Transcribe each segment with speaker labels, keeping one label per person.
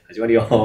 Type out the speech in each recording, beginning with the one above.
Speaker 1: 始まるよー。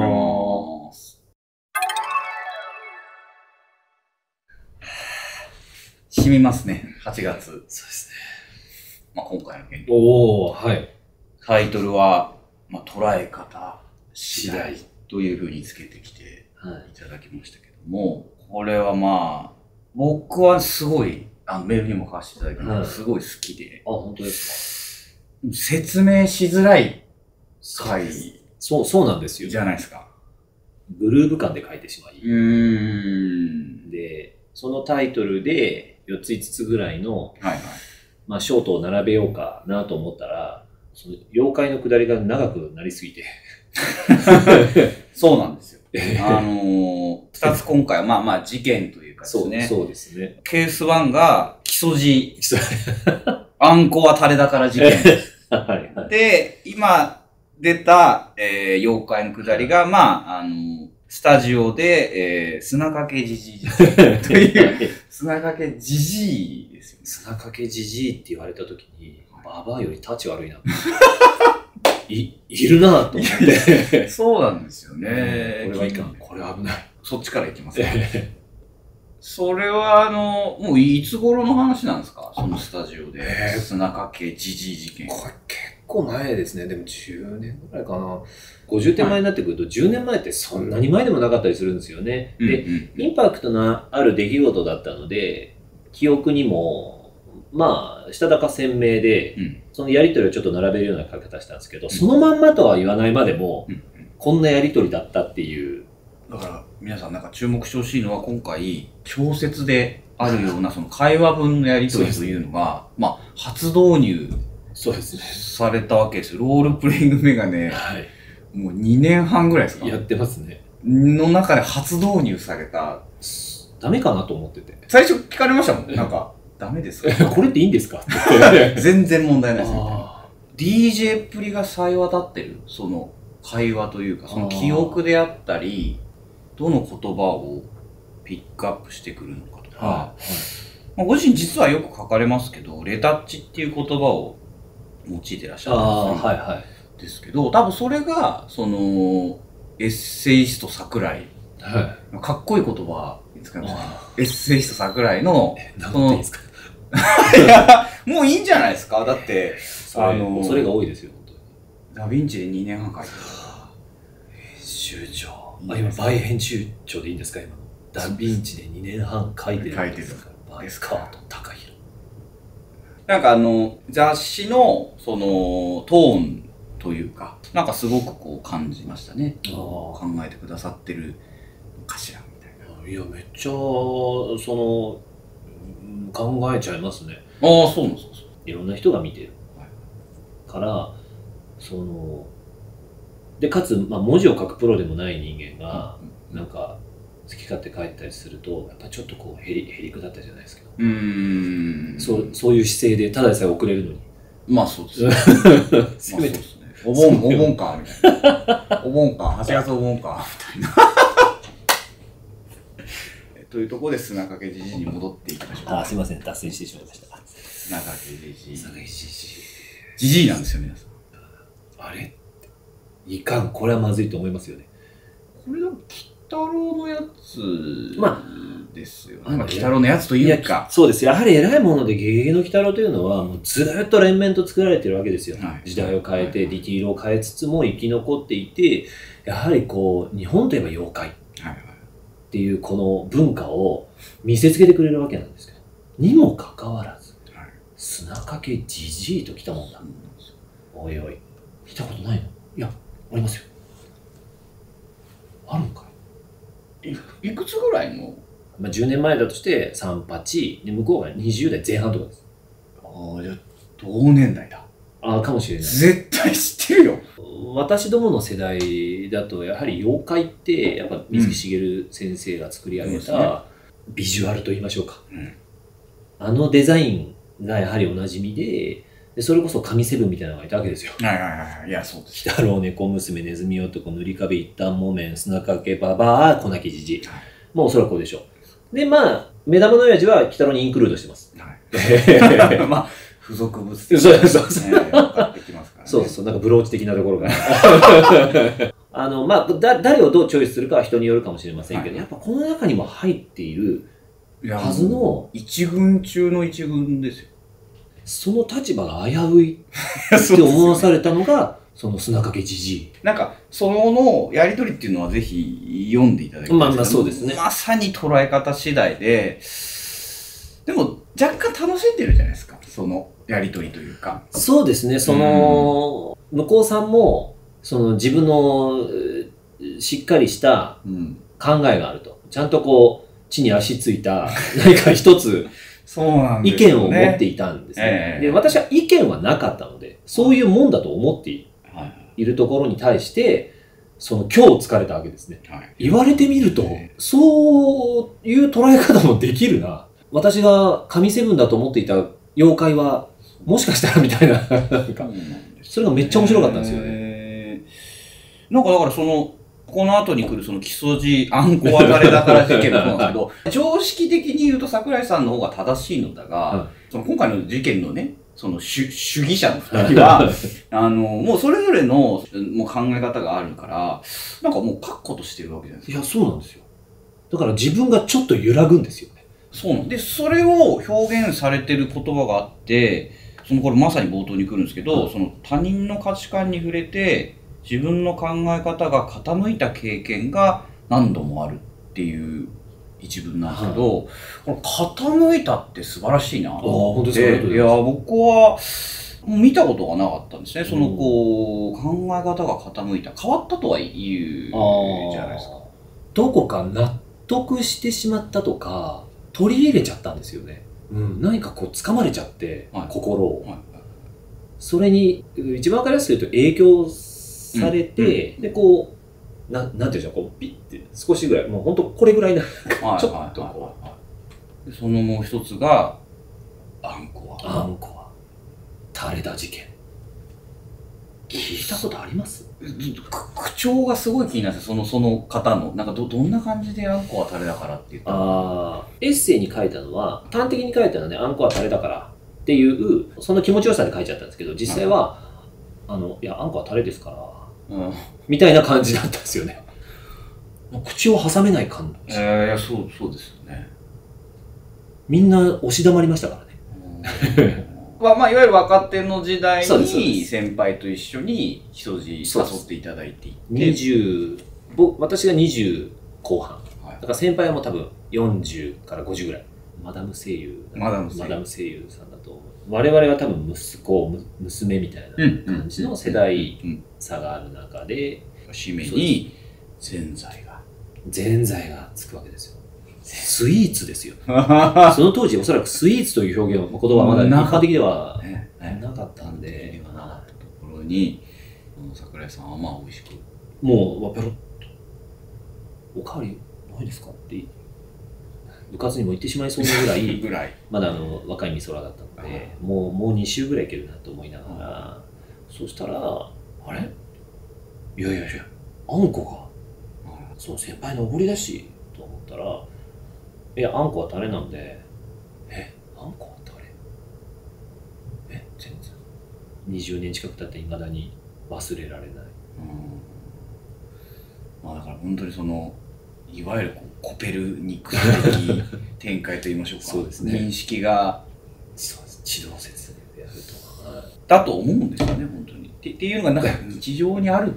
Speaker 2: 染みますね、8月。
Speaker 1: そうですね。
Speaker 2: 今回の件。
Speaker 1: おー、はい。
Speaker 2: タイトルは、捉え方次第という風につけてきていただきましたけども、これは僕はすごい、メールにも書かせていただきましたすごい好きで。
Speaker 1: あ、本当です
Speaker 2: か。説明しづらい回
Speaker 1: そうなんですよ。
Speaker 2: じゃないですか。
Speaker 1: グルーヴ感で書いてしまい。で、そのタイトルで4つ5つぐらいの、ショートを並べようかなと思ったら、その妖怪の下りが長くなりすぎて。
Speaker 2: そうなんですよ。2つ今回は事件というかですね。
Speaker 1: そうですね。
Speaker 2: ケース1が木曽路。あんこは垂れだから事件。
Speaker 1: はいはい。
Speaker 2: で、今出た、妖怪の下りが、スタジオで、砂かけじじいという、砂かけじじいですよね。
Speaker 1: 砂かけじじいって言われたときに、ババアより立ち悪いな。いるなぁと思って。
Speaker 2: そうなんですよね。
Speaker 1: これはいかん。これ危ない。
Speaker 2: そっちから行きますね。それはもういつ頃の話なんですか？そのスタジオで。砂かけじじい事件。
Speaker 1: これ結構前ですね。でも10年ぐらいかな。50点前になってくると、10年前ってそんなに前でもなかったりするんですよね。で、インパクトのある出来事だったので、記憶にも、したたか鮮明で、そのやりとりをちょっと並べるような書き方したんですけど、そのまんまとは言わないまでも、こんなやりとりだったっていう。
Speaker 2: だから皆さん注目してほしいのは今回小説であるようなその会話文のやり取りというのが初導入されたわけですよ。ロールプレイングメガネ、もう2年半ぐらいですか？
Speaker 1: やってますね。
Speaker 2: の中で初導入された。
Speaker 1: ダメかなと思ってて。
Speaker 2: 最初聞かれましたもん。ダメですか？
Speaker 1: これっていいんですか？
Speaker 2: 全然問題ないですみたいな。DJ っぷりが冴え渡ってる。その会話というか、その記憶であったり、どの言葉をピックアップしてくるのかとか、ご自身実はよく書かれますけど、レタッチっていう言葉を用いてらっしゃるんですけど、多分それが、その、エッセイスト桜井、かっこいい言葉使いましたね。エッセイスト桜井の、
Speaker 1: 何ていいですか？
Speaker 2: いや、もういいんじゃないですか？だって、
Speaker 1: それが多いですよ、本当に。
Speaker 2: ダヴィンチで2年半書いて
Speaker 1: る。編集長。今、バイ編集長でいいんですか？今。ダヴィンチで2年半書いてるんですか？バイスカート、高弘。
Speaker 2: 雑誌の、その、トーンというか、すごく感じましたね。考えてくださってるかしら、みたいな。
Speaker 1: いや、めっちゃ、考えちゃいますね。
Speaker 2: そうなんですか。
Speaker 1: いろんな人が見てる。から、で、かつ、文字を書くプロでもない人間が、好き勝手書いたりすると、やっぱちょっとへりくだったじゃないですけど。そういう姿勢で、ただでさえ遅れるのに。
Speaker 2: そうですね。せめて。お盆か、みたいな。お盆か、8月お盆か、みたいな。というところで砂かけじじいに戻っていきましょう。
Speaker 1: すいません、脱線してしまいました。
Speaker 2: 砂かけじじい。じじいなんですよ、皆さん。
Speaker 1: あれいかん、これはまずいと思いますよね。
Speaker 2: これだ、鬼太郎のやつですよね。鬼太郎のやつというか。
Speaker 1: そうです。やはり偉いものでゲゲゲの鬼太郎というのは、もうずっと連綿と作られてるわけですよ。時代を変えて、ディティールを変えつつも生き残っていて、やはり日本といえば妖怪っていうこの文化を見せつけてくれるわけなんですけど、にもかかわらず、砂かけじじいと来たもんだ。おいおい、見たことないの？いや、ありますよ。あるんか
Speaker 2: い？いくつぐらいの
Speaker 1: ？10年前だとして3、8で、向こうが20代前半とかです。
Speaker 2: じゃあ同年代だ。
Speaker 1: かもしれない。
Speaker 2: 絶対知ってるよ。
Speaker 1: 私どもの世代だとやはり妖怪ってやっぱ水木しげる先生が作り上げたビジュアルと言いましょうか。あのデザインがやはりおなじみで、それこそ神セブンみたいなのがいたわけですよ。
Speaker 2: いや、そうです。
Speaker 1: 鬼太郎、猫娘、ネズミ男、塗り壁、一旦木綿、砂かけババア、粉木じじい。もうおそらくこうでしょう。で、目玉の親父は鬼太郎にインクルードしてます。
Speaker 2: 付属物
Speaker 1: そう。
Speaker 2: 分かってきますからね。
Speaker 1: そう、ブローチ的なところが。 まあ、誰をどうチョイスするかは人によるかもしれませんけど、やっぱこの中にも入っているはずの、
Speaker 2: 一軍中の一軍ですよ。
Speaker 1: その立場が危ういって思わされたのが、その砂かけじじい。
Speaker 2: なんか、そのやりとりっていうのはぜひ読んでいただきたい。
Speaker 1: まあそうですね。
Speaker 2: まさに捉え方次第で、でも若干楽しんでるじゃないですか。そのやりとりというか。
Speaker 1: そうですね。向こうさんも、自分のしっかりした考えがあると。ちゃんとこう、地に足ついた何か一つ、
Speaker 2: そうなん
Speaker 1: ですよね、意見を持っていたんですね。で、私は意見はなかったので、そういうもんだと思っているところに対して、今日疲れたわけですね。言われてみると、そういう捉え方もできるな。私が神セブンだと思っていた妖怪は、もしかしたらみたいな、なんか、それがめっちゃ面白かったんですよね。
Speaker 2: なんかだからこの後に来るその木曽路あんこ別れだから事件もそうなんですけど、常識的に言うと桜井さんの方が正しいのだが、今回の事件のね、主義者の二人は、もうそれぞれのもう考え方があるから、なんかもう確固としてるわけじゃないですか。
Speaker 1: いや、そうなんですよ。だから自分がちょっと揺らぐんですよね。
Speaker 2: そうなんで、それを表現されてる言葉があって、これまさに冒頭に来るんですけど、他人の価値観に触れて、自分の考え方が傾いた経験が何度もあるっていう一文なんですけど、この傾いたって素晴らしいなと思って。いや、僕は見たことがなかったんですね。考え方が傾いた。変わったとは言うじゃないですか。
Speaker 1: どこか納得してしまったとか、取り入れちゃったんですよね。何かこう掴まれちゃって、心を。それに、一番わかりやすく言うと影響されて、で、こう、なんていうんでしょう、こう、ピッて、少しぐらい、もう本当これぐらいな、ちょっとこ
Speaker 2: う。そのもう一つが、あんこ
Speaker 1: は、垂田事件。聞いたことあります？
Speaker 2: 口調がすごい気になって、その方の、なんかどんな感じであんこは垂れだからって言ったの？
Speaker 1: エッセイに書いたのは、端的に書いたのはね、あんこは垂れだからっていう、その気持ちよさで書いちゃったんですけど、実際は、いや、あんこは垂れですから、みたいな感じだったんですよね。口を挟めない感じ。
Speaker 2: いや、そうですよね。
Speaker 1: みんな押し黙りましたからね。
Speaker 2: まあ、いわゆる若手の時代に先輩と一緒に木曽路誘っていただいていて。
Speaker 1: 私が20後半。だから先輩はもう多分40から50ぐらい。マダム声優さんだと思う。我々は多分息子、娘みたいな感じの世代差がある中で、
Speaker 2: 締めにぜんざい
Speaker 1: がつくわけですよ。スイーツですよ。その当時おそらくスイーツという表現言葉はまだ一般的ではなかったんで、
Speaker 2: ところに桜井さんはまあ美味しく
Speaker 1: もうペロッとおかわりないですかって部活にも行ってしまいそうなぐらいまだ若い美空だったので、もう2週ぐらいいけるなと思いながら、そしたらあれいやあんこがその先輩のおごりだしと思ったら、いや、あんこはタレなんで、あんこはタレ全然。20年近く経って未だに忘れられない。
Speaker 2: まあだから本当にいわゆるコペルニクス的展開と言いましょうか。
Speaker 1: そうですね。
Speaker 2: 認識が、
Speaker 1: 地動説でやると。
Speaker 2: だと思うんですよね、本当に。っていうのがなんか日常にあるって、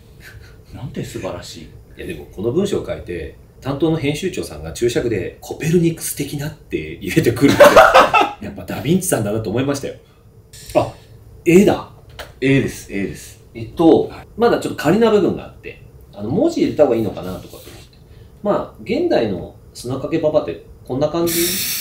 Speaker 2: なんて素晴らしい。
Speaker 1: いやでもこの文章を書いて、担当の編集長さんが注釈でコペルニクス的なって入れてくるってやっぱダヴィンチさんだなと思いましたよ。あ、絵だ。
Speaker 2: 絵です。
Speaker 1: まだちょっと仮な部分があって、文字入れた方がいいのかなとかと思って。まあ、現代の砂かけパパってこんな感じ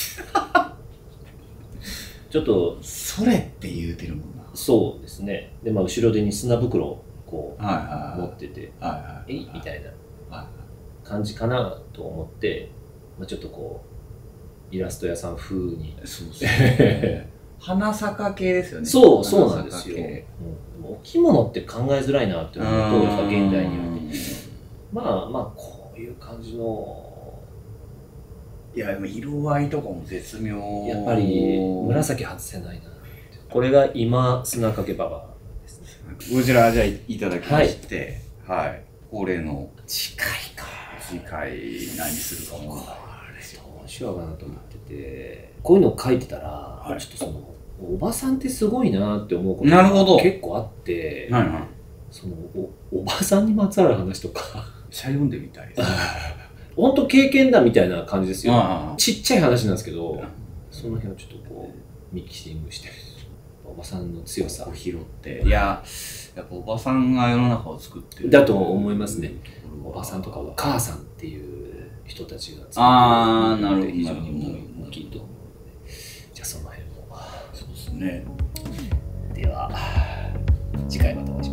Speaker 1: ちょっと。
Speaker 2: それって言うてるもんな。
Speaker 1: そうですね。で、まあ、後ろ手に砂袋をこう、持ってて、みたいな感じかなと思って、まあ、ちょっとこう、イラスト屋さん風に。
Speaker 2: 花坂系ですよね。
Speaker 1: そうなんですよ。お着物って考えづらいなって思うと、やっぱ現代には。まあ、こういう感じの。
Speaker 2: いや、でも色合いとかも絶妙。
Speaker 1: やっぱり、紫外せないな。これが今、砂かけババですね。
Speaker 2: こちら、じゃあいただきまして。はい。 恒例の
Speaker 1: 次回か。
Speaker 2: 次回何するかも。
Speaker 1: これどうしようかなと思ってて、こういうのを書いてたら、はい、ちょっとそのおばさんってすごいなって思うことが結構あって、はいはい、その おばさんにまつわる話とか
Speaker 2: 読んでみたいです。
Speaker 1: 本当経験談みたいな感じですよ。ちっちゃい話なんですけど、その辺をちょっとこうミキシングして、おばさんの強さを拾って。
Speaker 2: いや、やっぱおばさんが世の中を作ってる
Speaker 1: だと思いますね。おばさんとかお母さんっていう人たちが作ってる。
Speaker 2: なるほど。
Speaker 1: 非常に大きいと思うので、じゃあその辺も。
Speaker 2: そうですね。
Speaker 1: では次回またお会いしましょう。